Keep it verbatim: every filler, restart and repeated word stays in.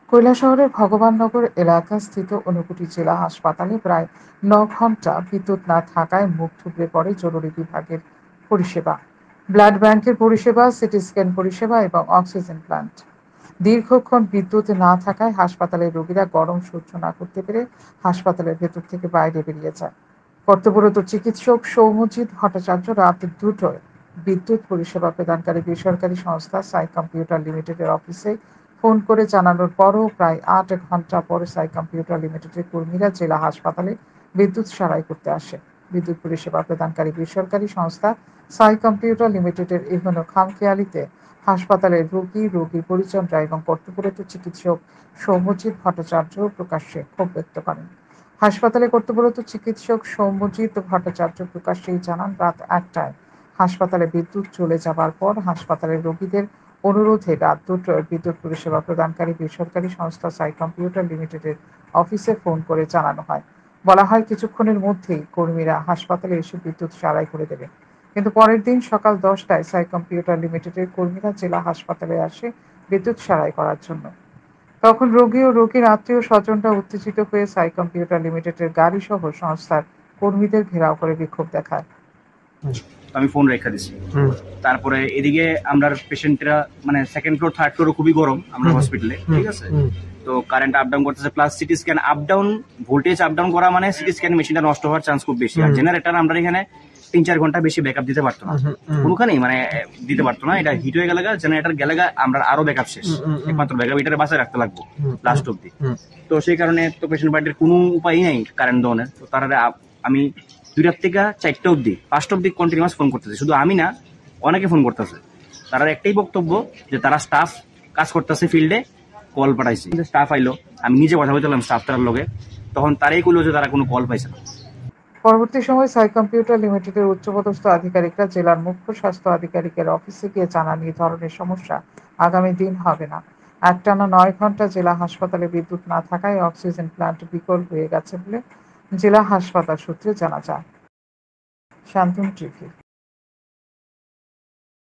কৈলাসহরের ভগবাননগর এলাকাস্থিত ঊনকোটি জেলা হাসপাতালে প্রায় ন ঘণ্টা বিদ্যুৎ না থাকায় মুখ থুবড়ে পড়ে জরুরি বিভাগের পরিষেবা, ব্লাড ব্যাংকের পরিষেবা, সিটি স্ক্যান পরিষেবা এবং অক্সিজেন প্ল্যান্ট। দীর্ঘক্ষণ বিদ্যুৎ না থাকায় হাসপাতালের রোগীরা গরম সহ্য না করতে পেরে হাসপাতালের ভেতর থেকে বাইরে বেরিয়ে যায়। কর্তব্যরত চিকিৎসক সৌম্যজিৎ ভট্টাচার্য রাত দুটোয় বিদ্যুৎ পরিষেবা প্রদানকারী বেসরকারি সংস্থা সাই কম্পিউটার লিমিটেডের অফিসে ফোন করে জানানোর পরও প্রায় আট ঘণ্টা পরে সাই কম্পিউটার লিমিটেডের কর্মীরা জেলা হাসপাতালে বিদ্যুৎ সারাই করতে আসে। বিদ্যুৎ পরিষেবা প্রদানকারী বেসরকারি সংস্থা সাই কম্পিউটার লিমিটেডের এহেন খামখেয়ালিতে হাসপাতালের রোগী, রোগীর পরিজনরা এবং কর্তব্যরত চিকিৎসক সৌম্যজিৎ ভট্টাচার্য প্রকাশ্যে ক্ষোভ ব্যক্ত করেন। হাসপাতালে কর্তব্যরত চিকিৎসক সৌম্যজিৎ ভট্টাচার্য প্রকাশ্যেই জানান, রাত একটায় হাসপাতালে বিদ্যুৎ চলে যাবার পর হাসপাতালের রোগীদের অনুরোধে রাত দুটোয় বিদ্যুৎ পরিষেবা প্রদানকারী বেসরকারি সংস্থা সাই কম্পিউটার লিমিটেডের অফিসে ফোন করে জানানো হয়। বলা হয় কিছুক্ষণের মধ্যেই কর্মীরা হাসপাতালে এসে বিদ্যুৎ সারাই করে দেবে। কিন্তু পরের দিন সকাল দশটায় সাই কম্পিউটার লিমিটেডের কর্মীরা জেলা হাসপাতালে আসে বিদ্যুৎ সারাই করার জন্য। তখন রোগী ও রোগীর আত্মীয় স্বজনরা উত্তেজিত হয়ে সাই কম্পিউটার লিমিটেডের গাড়ি সহ সংস্থার কর্মীদের ঘেরাও করে বিক্ষোভ দেখায়। আমি ফোন রেখে দিছি। তারপরে এদিকে আমরা পেশেন্টরা মানে সেকেন্ড ফ্লোর থার্ড ফ্লোর খুবই গরম আমরা হসপিটালে, ঠিক আছে। তো কারেন্ট আপ ডাউন করতেছে, plus CT scan up down, voltage up down করা মানে সিটি স্ক্যান মেশিনটা নষ্ট হওয়ার চান্স খুব বেশি। আর জেনারেটর আমরা এখানে তিন চার ঘন্টা বেশি ব্যাকআপ দিতে পারতো না, কোনখানেই মানে দিতে পারতো না। এটা হিট হয়ে গেলে জেনারেটর গেলে আমরা আরো ব্যাকআপ শেষ, একমাত্র ব্যাকআপ এটারে বাঁচায় রাখতে লাগবো লাস্ট অব্দি। তো সেই কারণে তো পেশেন্ট পার্টির কোনো উপায় নেই কারেন্ট দেওয়ার। তো তারা আমি দুইটার থেকে চারটা অব্দি পাঁচটা অব্দি কন্টিনিউয়াস ফোন করতেছে, শুধু আমি না অনেকে ফোন করতেছে। তার একটাই বক্তব্য যে তারা স্টাফ কাজ করতেছে ফিল্ডে, কল পাঠাইছে। স্টাফ আইলো, আমি নিজে কথা বলছিলাম স্টাফ তার লগে, তখন তারাই কইলো যে তারা কোনো কল পাইছে না। পরবর্তী সময় সাই কম্পিউটার লিমিটেডের উচ্চপদস্থ আধিকারিকরা জেলার মুখ্য স্বাস্থ্য আধিকারিকের অফিসে গিয়ে জানান এই ধরনের সমস্যা আগামী দিন হবে না। একটানা নয় ঘণ্টা জেলা হাসপাতালে বিদ্যুৎ না থাকায় অক্সিজেন প্ল্যান্ট বিকল হয়ে গেছে বলে জেলা হাসপাতাল সূত্রে জানা যায়। শান্তন টিভি।